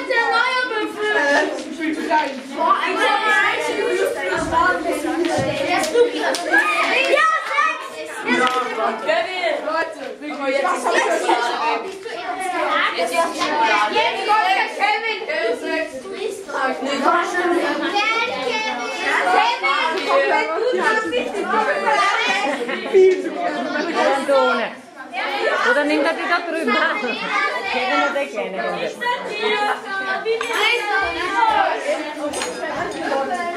der neue Würfel. Viel zu klein. Ja, 6! Kevin! Leute, Guck mal, jetzt ist Jetzt kommt der Kevin. viel zu klein. Abandone. Oder nimm das wieder drüber. Kevin hat den kennen.